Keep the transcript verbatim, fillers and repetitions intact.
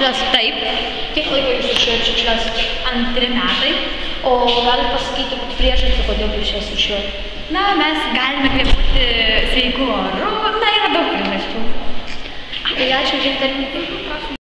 šiukšles taip. Kiek laiko jūs rūšiuojat šiukšles? Antri metai. O galit pasakyti priežastį, kodėl jūs jas rūšiuojat? Na, mes galime kvėpuoti sveiku oru. Na, yra daug priežasčių. Tai ačiū, Gintarė.